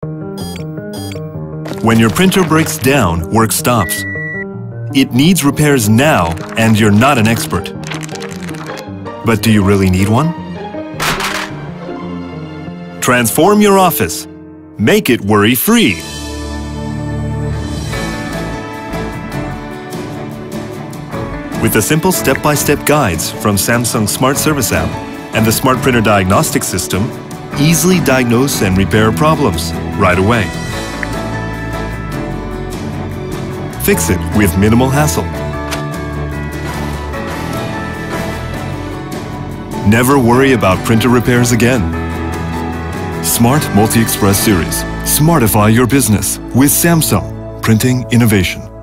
When your printer breaks down, work stops. It needs repairs now, and you're not an expert. But do you really need one? Transform your office. Make it worry-free. With the simple step-by-step guides from Samsung's Smart Service app and the Smart Printer Diagnostic System, easily diagnose and repair problems right away. Fix it with minimal hassle. Never worry about printer repairs again. Smart MultiXpress series. Smartify your business with Samsung. Printing innovation.